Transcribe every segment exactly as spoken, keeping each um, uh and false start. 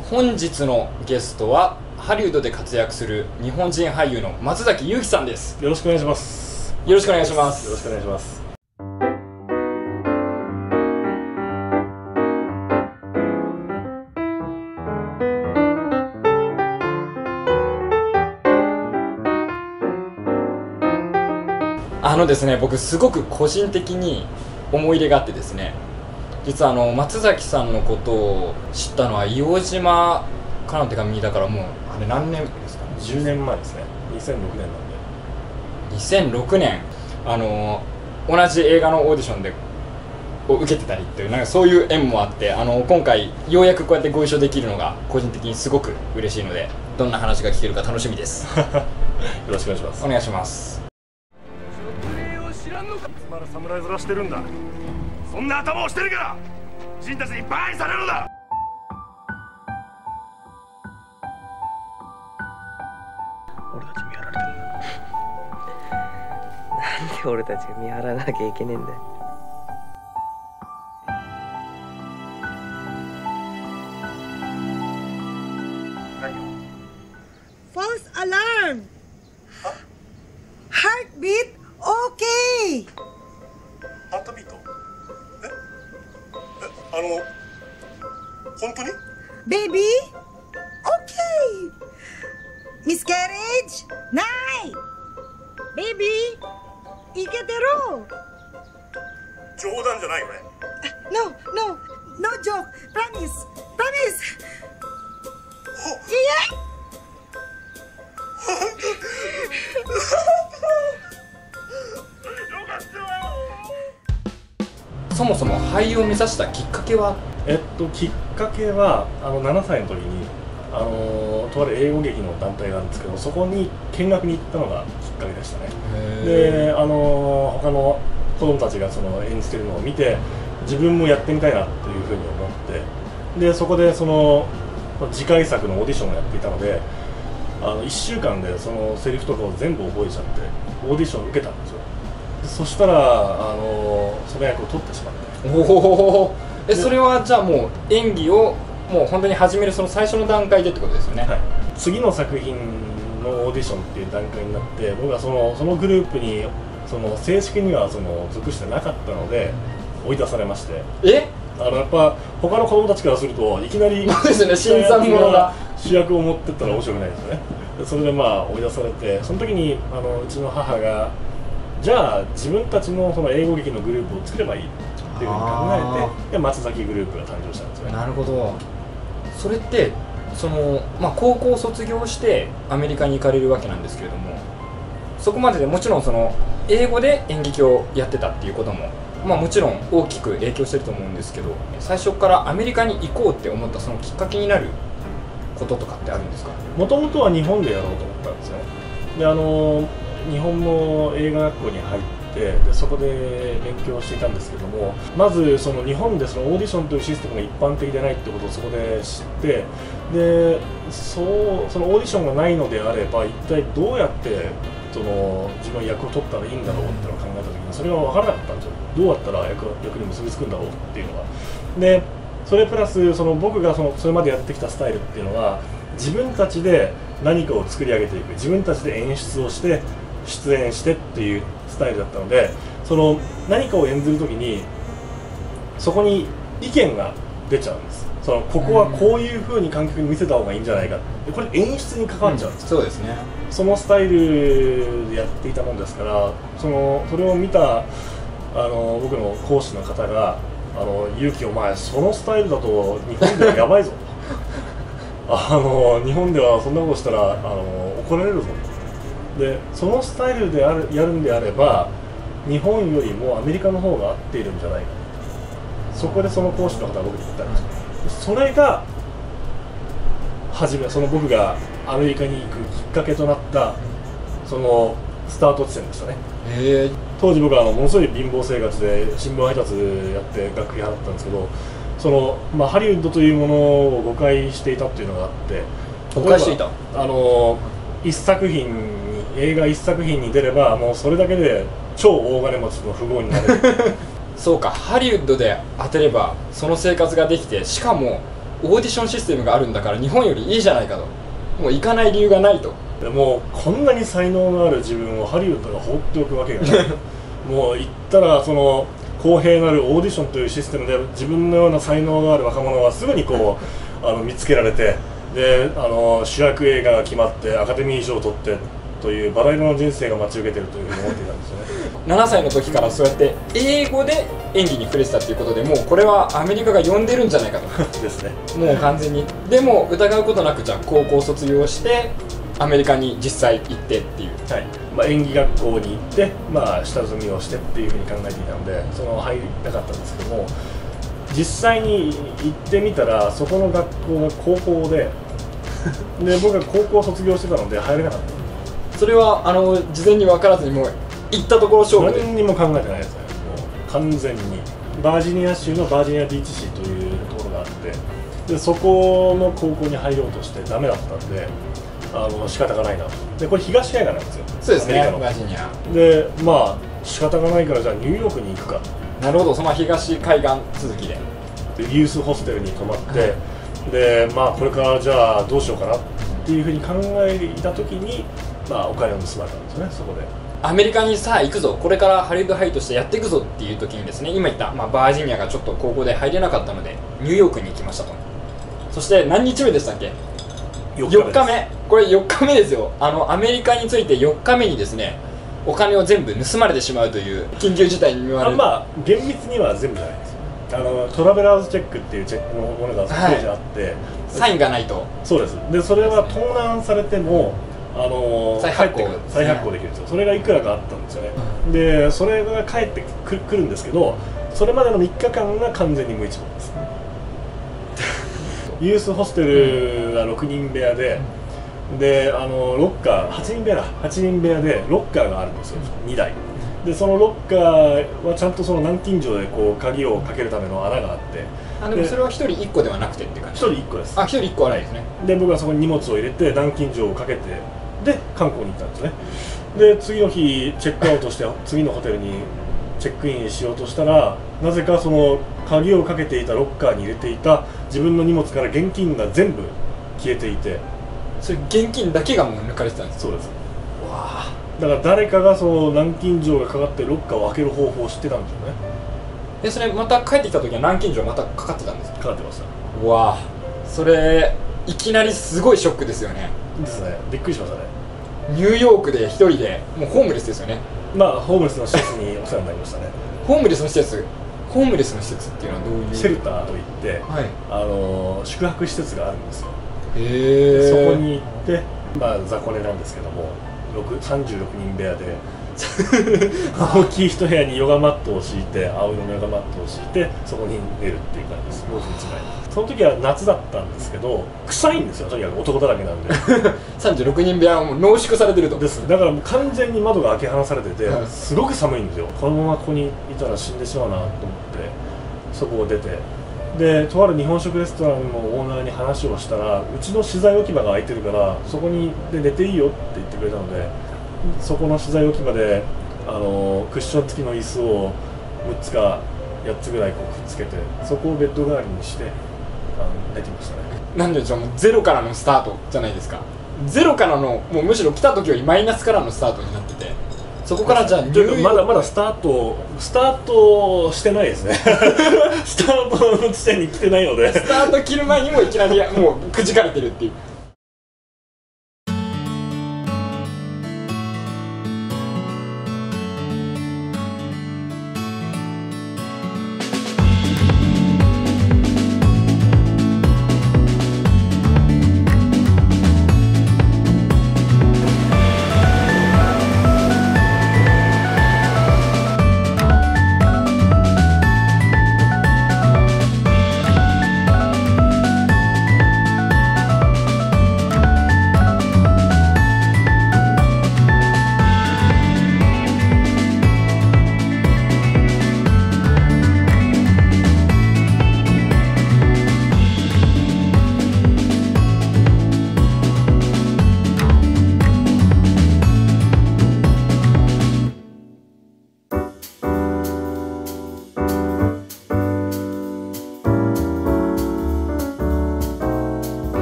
本日のゲストはハリウッドで活躍する日本人俳優の松崎悠希さんです。 よろしくお願いします。 よろしくお願いします。 よろしくお願いします。 あのですね、僕すごく個人的に思い入れがあってですね、実はあの松崎さんのことを知ったのは硫黄島からの手紙だから、もうあれ何年ですかね。 じゅうねんまえですね。にせんろくねんなんで。 にせんろくねん、あの同じ映画のオーディションでを受けてたりっていう、なんかそういう縁もあって、あの今回ようやくこうやってご一緒できるのが個人的にすごく嬉しいので、どんな話が聞けるか楽しみです。 よろしくお願いします。 お願いします。 まだ侍面してるんだ。そんな頭をしてるから人たちにバカにされるのだ。俺たち見張られてるんだ。 なんで俺たちが見張らなきゃいけねえんだよ。 False alarm! Heartbeat okay! ハートビート？え？え、あの本当に？ Baby? Okay! Miscarriage? Nay! Baby? いけてる！ 冗談じゃないよね。 No, no, no joke! Promise! Promise! いえ！ そもそも俳優を目指したきっかけは？ えっときっかけはあのななさいの時にあのとある英語劇の団体があるんですけど、そこに見学に行ったのがきっかけでしたね。で、あの他の子供たちがその演じてるのを見て、自分もやってみたいなっていうふうに思って、でそこでその次回作のオーディションをやっていたので、あのいっしゅうかんでそのセリフとかを全部覚えちゃってオーディションを受けたんですよ。そしたらあのその役を取ってしまって。 おお、え、それはじゃあもう演技をもう本当に始めるその最初の段階でってことですよね。 はい、次の作品のオーディションっていう段階になって、僕はそのそのグループにその正式にはその属してなかったので追い出されまして。 え？ あのやっぱ他の子供たちからするといきなりそうですね、新参者が主役を持ってったら面白くないですよね。それでまあ追い出されて、その時にあのうちの母がじゃあ自分たちのその英語劇のグループを作ればいいっていうふうに考えて、で松崎グループが誕生したんですよね。 なるほど。それってその、まあ、高校を卒業してアメリカに行かれるわけなんですけれども、そこまででもちろんその英語で演劇をやってたっていうことも、まあ、もちろん大きく影響してると思うんですけど、最初からアメリカに行こうって思ったそのきっかけになることとかってあるんですか？ もともとは日本でやろうと思ったんですよね。であの日本の映画学校に入ってでそこで勉強していたんですけども、まずその日本でそのオーディションというシステムが一般的でないってことをそこで知って、でそうそのオーディションがないのであれば一体どうやってその自分は役を取ったらいいんだろうっていうのを考えた時に、それが分からなかったんですよ。どうやったら 役, 役に結びつくんだろうっていうのが。でそれプラスその僕がそのそれまでやってきたスタイルっていうのは、自分たちで何かを作り上げていく、自分たちで演出をして出演してっていうスタイルだったので、その何かを演ずるときにそこに意見が出ちゃうんです。そのここはこういう風に観客に見せた方がいいんじゃないかって、これ演出に関わっちゃうんです、 うん、そうですね。 そのスタイルでやっていたもんですから、そのそれを見たあの僕の講師の方が「あの勇気お前そのスタイルだと日本ではやばいぞ」あの日本ではそんなことしたらあの怒られるぞで、そのスタイルであるやるんであれば日本よりもアメリカの方が合っているんじゃないか、そこでその講師の方が僕に言ったんですよ。それが初め、その僕がアメリカに行くきっかけとなったそのスタート地点でしたね。 へー。 当時僕はあのものすごい貧乏生活で新聞配達やって学費払ったんですけど、その、まあ、ハリウッドというものを誤解していたっていうのがあって。 誤解していた。 あの一作品に映画一作品に出ればもうそれだけで超大金持ちの富豪になれるそうか、ハリウッドで当てればその生活ができて、しかもオーディションシステムがあるんだから日本よりいいじゃないかと、もう行かない理由がないと。 でもうこんなに才能のある自分をハリウッドが放っておくわけがないもう行ったらその公平なるオーディションというシステムで自分のような才能がある若者はすぐにこうあの見つけられて、であの主役映画が決まってアカデミー賞を取ってというバラ色の人生が待ち受けているというふうに思っていたんですよねななさいの時からそうやって英語で演技に触れてたっていうことで、もうこれはアメリカが呼んでるんじゃないかとですね。 もう完全に。でも疑うことなくじゃあ高校卒業してアメリカに実際行ってっていう、 はい、まあ、演技学校に行って、まあ、下積みをしてっていうふうに考えていたので、その入りたかったんですけども、実際に行ってみたらそこの学校が高校でで僕は高校卒業してたので入れなかった。 それはあの事前に分からずにもう行ったところ勝負で何にも考えてないですね。もう完全にバージニア州のバージニアビーチ市というところがあって、でそこの高校に入ろうとしてダメだったんで、あの仕方がないなと。でこれ東海岸なんですよ。 そうですね、 アメリカのバージニアでまあ仕方がないからじゃあニューヨークに行くか。 なるほど、その東海岸続きででユースホステルに泊まって、はい、でまあこれからじゃあどうしようかなっていうふうに考えた時に、まあ、お金を盗まれたんですよね、そこで。 アメリカにさあ行くぞ、これからハリウッドハイとしてやっていくぞっていう時にですね、今言った、まあ、バージニアがちょっと高校で入れなかったのでニューヨークに行きましたと。そして何日目でしたっけ？よっかめ。これよっかめですよ。あのアメリカに着いてよっかめにですね、お金を全部盗まれてしまうという緊急事態に見舞われる。 まあ厳密には全部じゃないですよ。あのトラベラーズチェックっていうチェックのものがページあって、はい、 サインがないと。 そうです。でそれは盗難されてもあの再発行、 ね、再発行できるんですよ。それがいくらかあったんですよね、うん、でそれが返ってくる、くるんですけど、それまでのみっかかんが完全に無一文です、うん、ユースホステルがろくにん部屋で、であのロッカーはちにん部屋だはちにん部屋でロッカーがあるんですよ、にだいで。そのロッカーはちゃんとその南京錠でこう鍵をかけるための穴があって、 あでもそれはひとりいっこではなくてって感じ。 ひとりいっこです。 あ、ひとりいっこはないですね。 で僕はそこに荷物を入れて南京錠をかけて、で観光に行ったんですね。で次の日チェックアウトして次のホテルにチェックインしようとしたら、なぜかその鍵をかけていたロッカーに入れていた自分の荷物から現金が全部消えていて、 それ現金だけがもう抜かれてたんです。 そうです。 わあ。 だから誰かがその南京錠がかかってロッカーを開ける方法を知ってたんですよね。 でそれまた帰ってきた時は南京錠またかかってたんですか？ かかってました。 わあ、それいきなりすごいショックですよね。 ですね。びっくりしましたね。 ニューヨークで一人でもうホームレスですよね。 まあホームレスの施設にお世話になりましたね。 ホームレスの施設ホームレスの施設っていうのはどういう？ シェルターといって、 はい、あの宿泊施設があるんですよ。 へえ。 そこに行って、まあ雑魚寝なんですけども、さんじゅうろくにん部屋で大きい一部屋にヨガマットを敷いて、青色のヨガマットを敷いてそこに寝るっていう感じです。毛布いちまい。その時は夏だったんですけど、臭いんですよ。とにかく男だらけなんでさんじゅうろくにん部屋はもう濃縮されてると。 です。だからもう完全に窓が開け放されてて、はい、すごく寒いんですよ。このままここにいたら死んでしまうなと思ってそこを出て、でとある日本食レストランのオーナーに話をしたら、うちの資材置き場が空いてるからそこにで寝ていいよって言ってくれたので、そこの資材置き場であのクッション付きの椅子をむっつかやっつぐらいこうくっつけて、そこをベッド代わりにしてあの寝てましたね。 なんでしょう、もうゼロからのスタートじゃないですか。ゼロからのもうむしろ来た時よりマイナスからのスタートになってて、そこからじゃあニューヨークまだまだスタートスタートしてないですねスタートの地点に来てないのでスタート切る前にもいきなりもうくじかれてるっていう。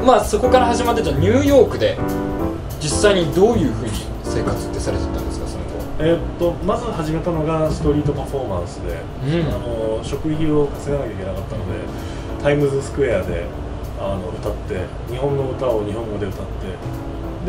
まあそこから始まってたニューヨークで実際にどういうふうに生活ってされてたんですか、その後。 えーっとまず始めたのがストリートパフォーマンスで、 うん、 あの食費を稼がなきゃいけなかったので、タイムズスクエアであの歌って、日本の歌を日本語で歌って、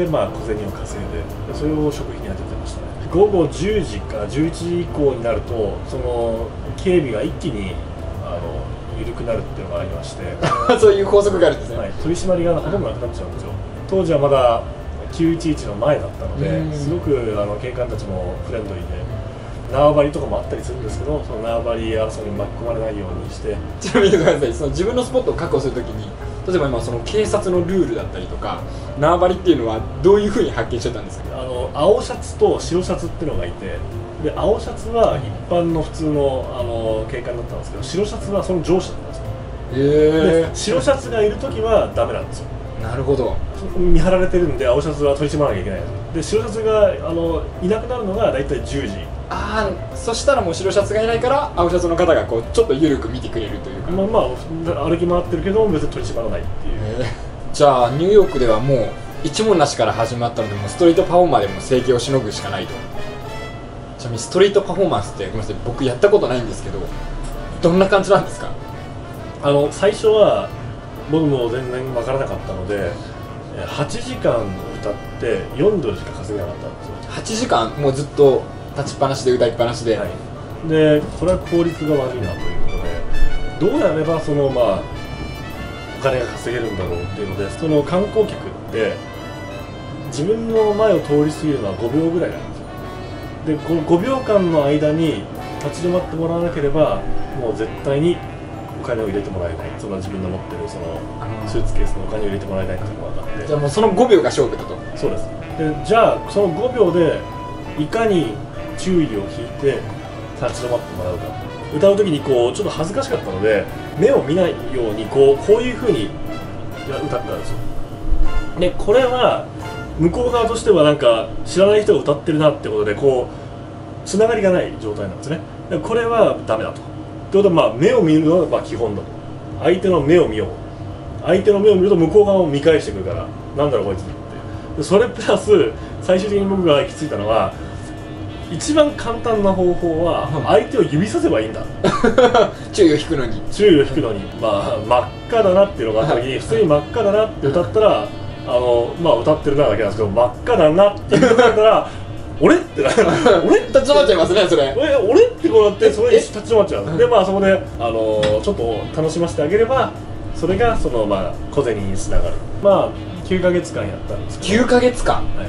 でまあ小銭を稼いで、それを食費に当ててましたね。午後じゅうじかじゅういちじ以降になると、その警備が一気にあの緩くなるっていうのがありましてそういう法則があるんですね、 はい、取り締まりがほとんどなくなっちゃうんですよ。当時はまだきゅういちいちの前だったので、すごくあの警官たちもフレンドリーで、縄張りとかもあったりするんですけど、その縄張り争いに巻き込まれないようにして。 ちなみにごめんなさい、その自分のスポットを確保するときに、例えば今その警察のルールだったりとか縄張りっていうのはどういうふうに発見してたんですか。 あの青シャツと白シャツっていうのがいて、で青シャツは一般の普通のあの警官だったんですけど、白シャツはその上司だったんですよ。 へえ。 白シャツがいるときはダメなんですよ。 なるほど。 見張られてるんで青シャツは取り締まらなきゃいけないです。で白シャツがあのいなくなるのがだいたいじゅうじ。 ああ、そしたらもう白シャツがいないから青シャツの方がこうちょっと緩く見てくれるというか。 まあまあ歩き回ってるけど別に取り締まらないっていう。 じゃあニューヨークではもう一文なしから始まったので、もうストリートパフォーマーでも生計をしのぐしかないと。ちなみにストリートパフォーマンスってごめんなさい、僕やったことないんですけど、どんな感じなんですか。 あの最初は僕も全然わからなかったので、はちじかん歌ってよんドルしか稼げなかったんですよ。 はちじかんもうずっと立ちっぱなしで歌いっぱなしで、 はい、でこれは効率が悪いなということで、どうやればそのまあお金が稼げるんだろうっていうので、その観光客って自分の前を通り過ぎるのはごびょうぐらいなんですよ。でこのごびょうかんの間に立ち止まってもらわなければもう絶対にお金を入れてもらえない、その自分の持ってるそのスーツケースのお金を入れてもらえないっていうのが分かって、 じゃあもうそのごびょうが勝負だと。 そうです。でじゃあそのごびょうでいかに注意を引いて立ち止まってもらうか。歌う時にこうちょっと恥ずかしかったので目を見ないようにこうこういう風に歌ったんですよ。でこれは向こう側としてはなんか知らない人が歌ってるなってことでこうつながりがない状態なんですね。でこれはダメだと。ってことはまあ目を見るのがまあ基本だと。相手の目を見よう。相手の目を見ると向こう側を見返してくるから、なんだろうこいつって。でそれプラス最終的に僕が行き着いたのは、一番簡単な方法は相手を指させばいいんだ注意を引くのに注意を引くのに、まあ真っ赤だなっていうのがあった時に普通に真っ赤だなって歌ったら、あのまあ歌ってるなだけなんですけど、真っ赤だなって言ったら俺ってな俺立ち止まっちゃいますね、それ。 え俺ってこうなってそれに立ち止まっちゃう。でまあそこであのちょっと楽しませてあげれば、それがそのまあ小銭につながる。まあきゅうかげつかんやったんですけど。 きゅうかげつかん。 はい。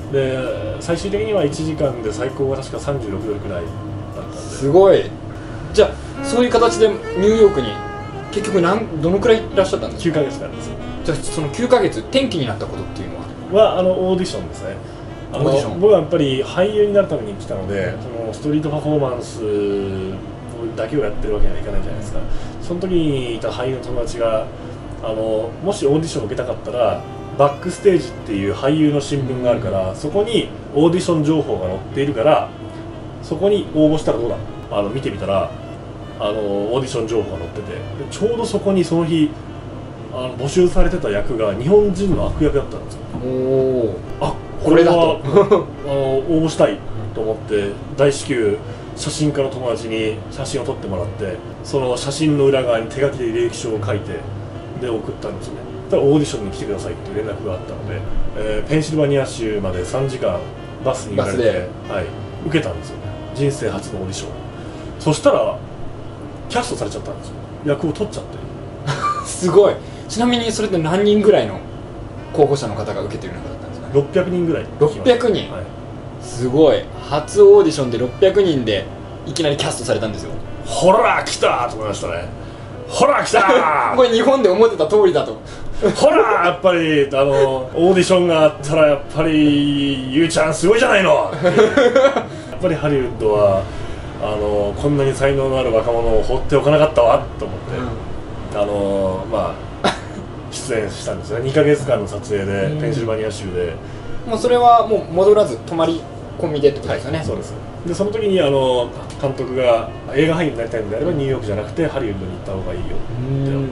で最終的にはいちじかんで最高が確かさんじゅうろくドルくらいだったんで。 すごい。じゃあそういう形でニューヨークに結局なんどのくらいいらっしゃったんですか。 きゅうかげつかんです。 じゃあそのきゅうかげつ転機になったことっていうのははあのオーディションですね。あのオーディション。 僕はやっぱり俳優になるために来たので、そのストリートパフォーマンスだけをやってるわけにはいかないじゃないですか。その時にいた俳優の友達があのもしオーディションを受けたかったらバックステージっていう俳優の新聞があるから、そこにオーディション情報が載っているからそこに応募したらどうだ、あの見てみたらあのオーディション情報が載ってて、でちょうどそこにその日あの募集されてた役が日本人の悪役だったんですよ。 おお。 あこれはあの応募したいと思って大至急写真家の友達に写真を撮ってもらって、その写真の裏側に手書きで履歴書を書いてで送ったんですよね。だからオーディションに来てくださいっていう連絡があったので、えー、ペンシルバニア州までさんじかんバスに揺られて、はい、受けたんですよね。人生初のオーディション。そしたらキャストされちゃったんですよ。役を取っちゃってすごい。ちなみにそれって何人ぐらいの候補者の方が受けてるのかだったんですかね。 ろっぴゃくにんぐらい。 ろっぴゃくにん、はい、すごい。初オーディションでろっぴゃくにんでいきなりキャストされたんですよ。 ほら来たと思いましたね。ほら来たこれ日本で思ってた通りだとほらやっぱりあのオーディションがあったらやっぱりゆうちゃんすごいじゃないのやっぱりハリウッドはあのこんなに才能のある若者を放っておかなかったわと思って、うん、あのまあ出演したんですよね。にかげつかんの撮影で、うん、ペンシルバニア州で。 もうそれはもう戻らず泊まり込みでってことですよね。 はい、そうです。でその時にあの監督が映画俳優になりたいのであればニューヨークじゃなくてハリウッドに行った方がいいよって言って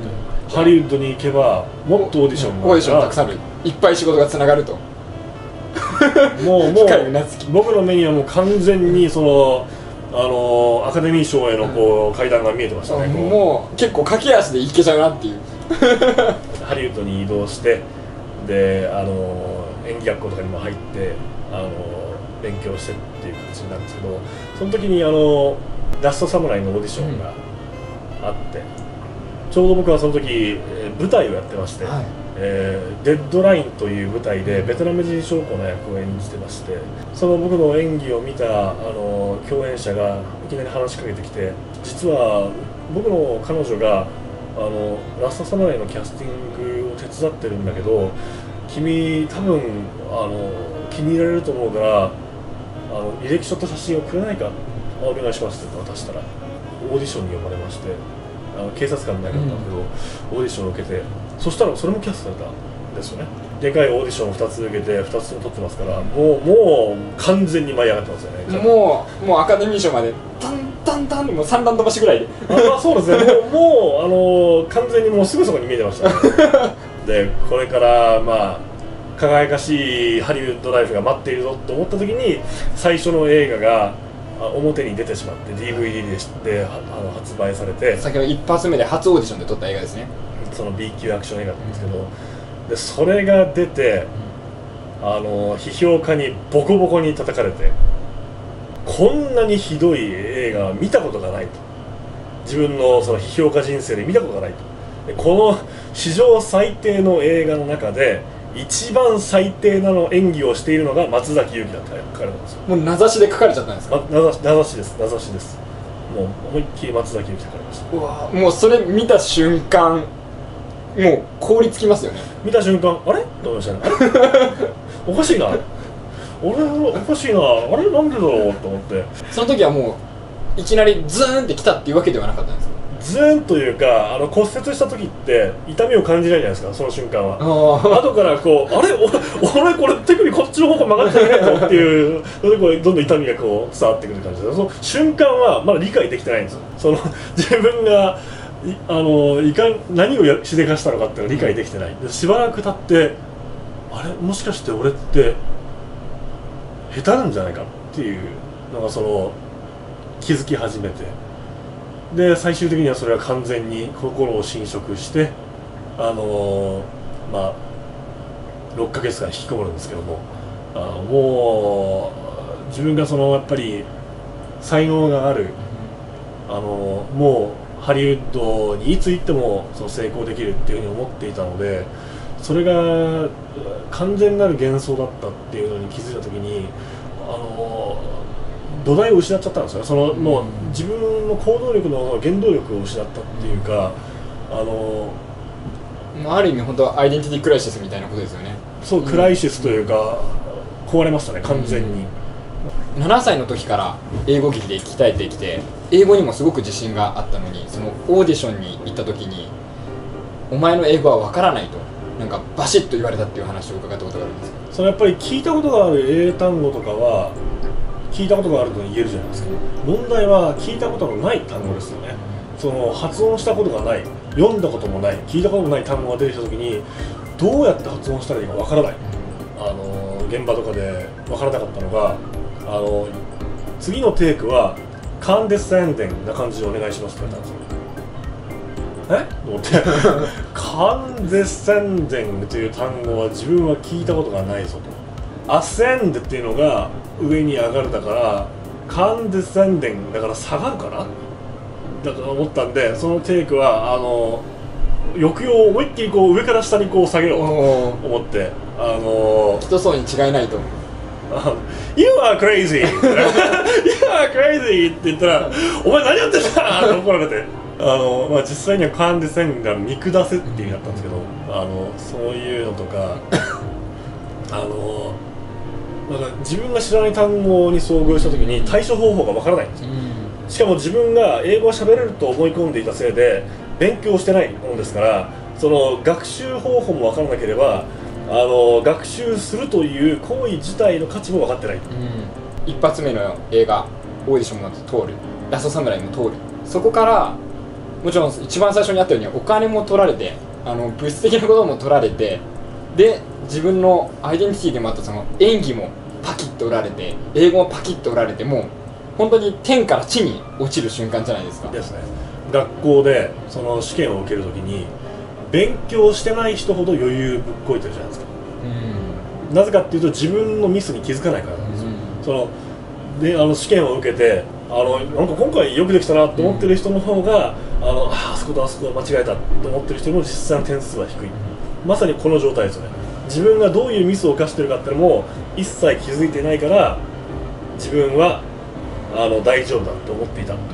ハリウッドに行けばもっとオーディションがオーディションたくさんある、いっぱい仕事がつながるともうもう深いうなずき。 僕の目にはもう完全にそのあのアカデミー賞へのこう階段が見えてましたね。こうもう結構駆け足でいけちゃうなっていうハリウッドに移動してであの演技学校とかにも入ってあの勉強してっていう形になるんですけど、その時にあのラストサムライのオーディションがあって、うん、ちょうど僕はその時、えー、舞台をやってまして、はい、えー、デッドラインという舞台でベトナム人将校の役を演じてまして、その僕の演技を見たあの共演者がいきなり話しかけてきて、実は僕の彼女があのラストサムライのキャスティングを手伝ってるんだけど、君多分あの気に入られると思うからあの履歴書と写真をくれないか、お願いしますって渡したらオーディションに呼ばれまして、あの警察官の中だったんだけど、うん、オーディションを受けて、そしたらそれもキャストされたんですよね。でかいオーディションをふたつ受けてふたつとも取ってますから、もうもう完全に舞い上がってますよね。 もうもうアカデミー賞までタンタンタンでもうさん段飛ばしぐらいであ、そうですね。もう、もうあの完全にもうすぐそこに見えてました、ね、でこれからまあ輝かしいハリウッドライフが待っているぞと思った時に、最初の映画が表に出てしまって ディーブイディー で知ってあの発売されて、 先ほど一発目で初オーディションで撮った映画ですね。 その B 級アクション映画なんですけど、でそれが出てあの批評家にボコボコに叩かれて、こんなにひどい映画は見たことがないと、自分のその批評家人生で見たことがないと、でこの史上最低の映画の中で一番最低なの演技をしているのが松崎悠希だって書かれたんですよ。 もう名指しで書かれちゃったんですか？ 名指し、名指しです、名指しです。もう思いっきり松崎悠希書かれました。 うわ、もうそれ見た瞬間もう凍りつきますよね。 見た瞬間、あれと思いましたね。おかしいな、俺おかしいな、あれなんでだろうと思って、 その時はもういきなりズーンってきたっていうわけではなかったんですか？ ズーンというか、あの骨折した時って痛みを感じないじゃないですか、その瞬間は。後からこう、あれ俺これ手首こっちの方向曲がってないのっていう、それでこうどんどん痛みがこう伝わってくる感じで、その瞬間はまだ理解できてないんですよ。その自分があのいかん何をしでかしたのかっていうのを理解できてない。でしばらく経って、あれもしかして俺って下手なんじゃないかっていうのがその気づき始めて、で最終的にはそれは完全に心を侵食して、あのー、まあろっかげつかん引きこもるんですけども、あのもう自分がそのやっぱり才能がある、あのー、もうハリウッドにいつ行ってもその成功できるっていうふうに思っていたので、それが完全なる幻想だったっていうのに気づいた時に、あのー、土台を失っちゃったんですよね。そのもう自分の行動力の原動力を失ったっていうか、あのー、ある意味本当はアイデンティティクライシスみたいなことですよね。 そう、クライシスというか、うん、壊れましたね完全に。 ななさいの時から英語劇で鍛えてきて、英語にもすごく自信があったのに、そのオーディションに行った時にお前の英語はわからないとなんかバシッと言われたっていう話を伺ったことがあるんですけど、 そのやっぱり聞いたことがある英単語とかは聞いたことがあると言えるじゃないですか。問題は聞いたことのない単語ですよね。その発音したことがない、読んだこともない、聞いたこともない単語が出てきた時にどうやって発音したらいいかわからない、あの現場とかでわからなかったのが、あの次のテイクはカンデセンデンな感じでお願いしますって言われたんですよ。えと思ってカンデセンデングという単語は自分は聞いたことがないぞと。アセンデっていうのが上に上がるだから、カンデセンデングだから下がるかなだと思ったんで、そのテイクはあの抑揚を思いっきりこう上から下にこう下げようと思って、あのきっとそうに違いないと。 You are crazy! You are crazy! って言ったら、お前何やってんだって怒られて、あの、まあ、実際にはカンデセンが見下せっていう意味だったんですけど、あのそういうのとか、あのなんか自分が知らない単語に遭遇した時に対処方法がわからないんですよ。しかも自分が英語を喋れると思い込んでいたせいで勉強してないものですから、その学習方法もわからなければ、あの学習するという行為自体の価値も分かってない、うん、 一発目の映画オーディションも通る、ラストサムライも通る、そこからもちろん一番最初にあったようにお金も取られて、あの物質的なことも取られて、で自分のアイデンティティでもあったその演技もパキッと折られて、英語もパキッと折られて、もう本当に天から地に落ちる瞬間じゃないですか。 ですね。学校でその試験を受けるときに勉強してない人ほど余裕ぶっこいてるじゃないですか。うん、なぜかっていうと自分のミスに気づかないからなんですよ。うん、そのであの試験を受けて、あのなんか今回よくできたなと思ってる人の方が、うん、あの あ, あそことあそこ間違えたと思ってる人の実際の点数は低い。まさにこの状態ですよね。自分がどういうミスを犯してるかっていうのも一切気づいてないから、自分はあの大丈夫だと思っていたという。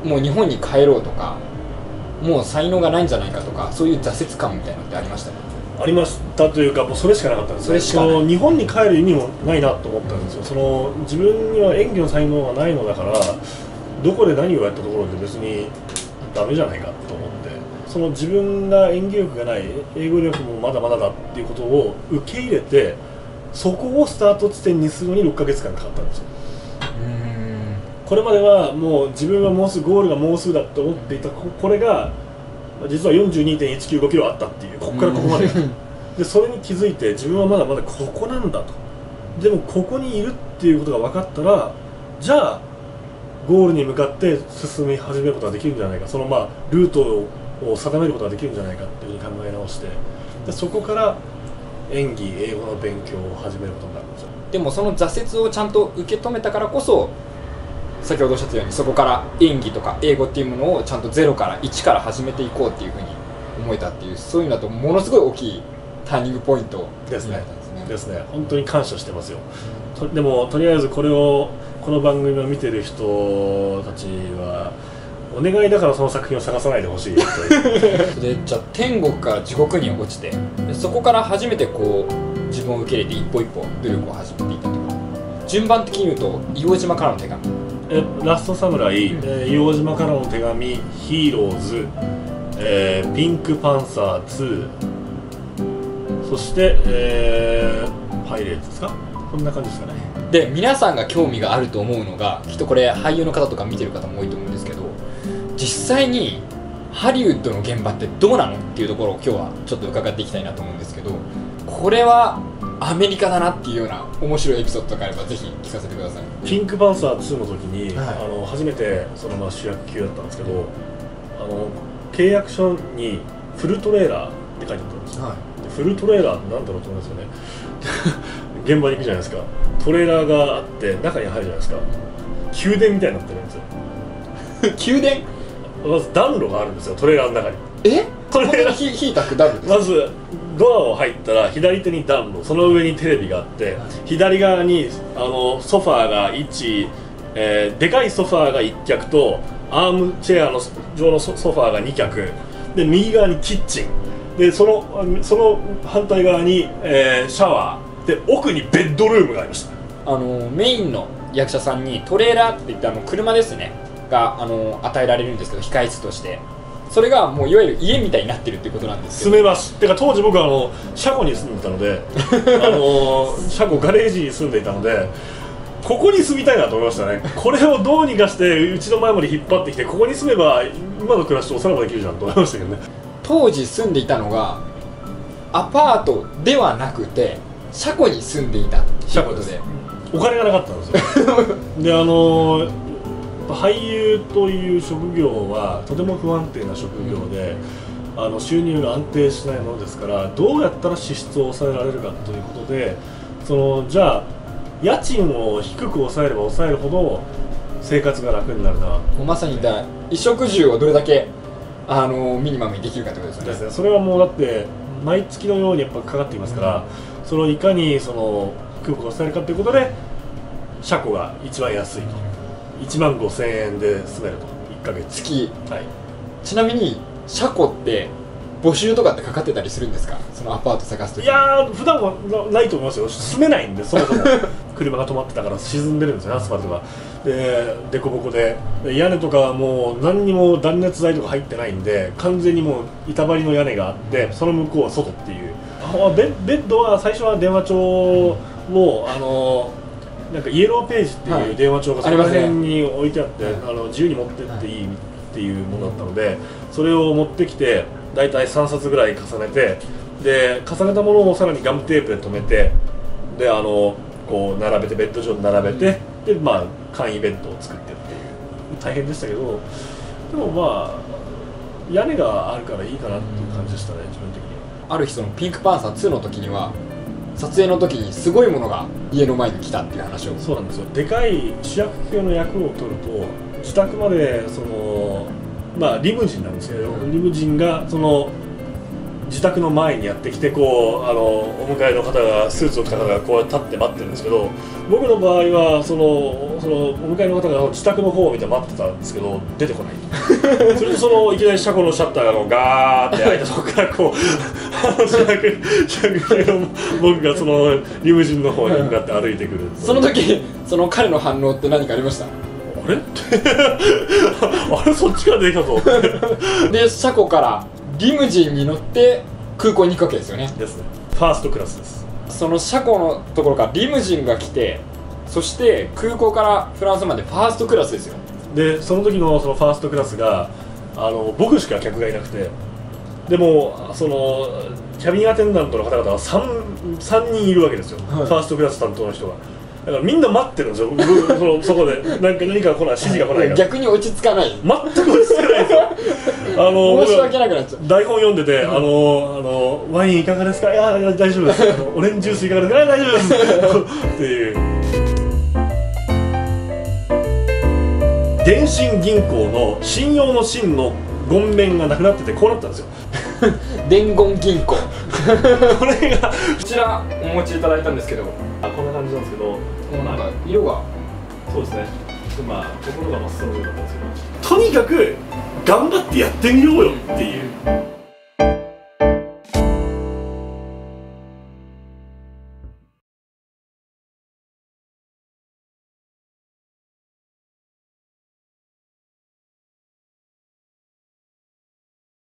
もう日本に帰ろうとか、もう才能がないんじゃないかとか、そういう挫折感みたいなのってありましたね。 ありましたというか、もうそれしかなかったんです。 それしかない。 その日本に帰る意味もないなと思ったんですよ。その自分には演技の才能がないのだから、どこで何をやったところで別にダメじゃないかと思って、その自分が演技力がない、英語力もまだまだだっていうことを受け入れて、そこをスタート地点にするのにろっかげつかんかかったんですよ。うーん、これまではもう自分はもうすぐゴールがもうすぐだと思っていた、これが実は よんじゅうにてんいちきゅうごキロあったっていう、ここからここまでで、それに気づいて自分はまだまだここなんだと。でもここにいるっていうことが分かったら、じゃあゴールに向かって進み始めることができるんじゃないか、そのまあルートを定めることができるんじゃないかっていうふうに考え直して、でそこから演技、英語の勉強を始めることになるんですよ。 でもその挫折をちゃんと受け止めたからこそ、先ほどおっしゃったようにそこから演技とか英語っていうものをちゃんとゼロからいちから始めていこうっていうふうに思えたっていう、そういうのだとものすごい大きいターニングポイントになったんですね。 ですね。本当に感謝してますよ。とでもとりあえずこれをこの番組を見てる人たちはお願いだからその作品を探さないでほしいというで、じゃあ天国から地獄に落ちて、でそこから初めてこう自分を受け入れて一歩一歩努力を始めていったとか、順番的に言うと硫黄島からの手紙、 えラストサムライ、うん、えー、硫黄島からの手紙、ヒーローズ、えー、ピンクパンサーツー、そして、えー、パイレーツですか、こんな感じですかね。 で皆さんが興味があると思うのが、きっとこれ俳優の方とか見てる方も多いと思うんですけど、実際にハリウッドの現場ってどうなのっていうところを今日はちょっと伺っていきたいなと思うんですけど、これはアメリカだなっていうような面白いエピソードとかあればぜひ聞かせてください。 ピンクパンサーツーの時に、 はい、 あの初めてそのまあ主役級だったんですけど、あの契約書にフルトレーラーって書いてあったんですよ。はい、フルトレーラーってなんだろうと思うんですよね現場に行くじゃないですか。トレーラーがあって中に入るじゃないですか。宮殿みたいになってるんですよ宮殿まず暖炉があるんですよ、トレーラーの中に。 えトレーラーにヒーター暖炉ですか。 まずドアを入ったら左手に暖炉、その上にテレビがあって、左側にあのソファーがいち、えー、でかいソファーがいっ脚とアームチェアの上のソファーがに脚で、右側にキッチンで、そのその反対側に、えー、シャワーで、奥にベッドルームがありました。 あのメインの役者さんにトレーラーって言って、あの車ですねがあの与えられるんですけど、控室としてそれがもういわゆる家みたいになってるっていうことなんですけど、 住めます。てか当時僕はあの車庫に住んでたのであの車庫ガレージに住んでいたので、ここに住みたいなと思いましたね。これをどうにかしてうちの前まで引っ張ってきて、ここに住めば今の暮らしとおさらばできるじゃんと思いましたけどね。 当時住んでいたのがアパートではなくて車庫に住んでいたっていうことで、 お金がなかったんですよで、あの俳優という職業はとても不安定な職業で、うん、あの収入が安定しないものですから、どうやったら支出を抑えられるかということで、そのじゃあ家賃を低く抑えれば抑えるほど生活が楽になるな。 もうまさにだ衣食住をどれだけあのミニマムにできるかということですよね。 ですね。それはもうだって毎月のようにやっぱかかっていますから、うん、そのいかにその低く抑えるかということで、車庫が一番安いと、いちまんごせんえんで住めると、いっかげつ月、 はい、 ちなみに車庫って募集とかってかかってたりするんですか、そのアパート探すとき。 いやー普段はないと思いますよ。住めないんで、そもそも車が止まってたから沈んでるんですよね、アスファルトが。で凸凹で、屋根とかはもう何にも断熱材とか入ってないんで、完全にもう板張りの屋根があって、その向こうは外っていう。ベベッドは最初は電話帳を、あのなんかイエローページっていう電話帳がそこら辺に置いてあって、はい、あの自由に持ってっていいっっていうものだったので、それを持ってきてだいたいさんさつぐらい重ねて、で重ねたものをさらにガムテープで留めて、であのこう並べてベッド上に並べて、でまあ簡易ベッドを作ってっていう大変でしたけど、でもまあ屋根があるからいいかなっていう感じでしたね、自分的には。 ある日そのピンクパンサーツーの時には撮影の時にすごいものが家の前に来たっていう話を。 そうなんですよ。でかい主役級の役を取ると自宅までそのまあリムジンなんですけど、リムジンがその自宅の前にやってきて、こうあのお迎えの方がスーツを着た方がこう立って待ってるんですけど、僕の場合はそのそのお迎えの方が自宅の方を見て待ってたんですけど出てこないそれでそのいきなり車庫のシャッターがのガーって開いたとこからこう主役主役級の僕がそのリムジンの方に向かって歩いてくる。 その時その彼の反応って何かありました？ あれあれそっちから出てきたぞで車庫からリムジンに乗って空港に行くわけですよね。 ですね。ファーストクラスです。 その車庫のところからリムジンが来て、そして空港からフランスまでファーストクラスですよ。 でその時のそのファーストクラスがあの僕しか客がいなくて、でもそのキャビンアテンダントの方々は 3, さんにんいるわけですよ、はい、ファーストクラス担当の人が。だからみんな待ってるんですよそのそこでなんか何か来ない、指示が来ないから逆に落ち着かない、 全く落ち着かないんですよあの申し訳なくなっちゃう。 台本読んでて、あのあのワインいかがですか、いやいや大丈夫ですあのオレンジジュースいかがですか、いや大丈夫ですっていう電信銀行の信用の信の言面がなくなっててこうなったんですよ伝言銀行これがこちらお持ちいただいたんですけど、 あこんな感じなんですけど、 もうなんか色がそうですね、まあ心がまっすぐだったんですけど、とにかく頑張ってやってみようよっていう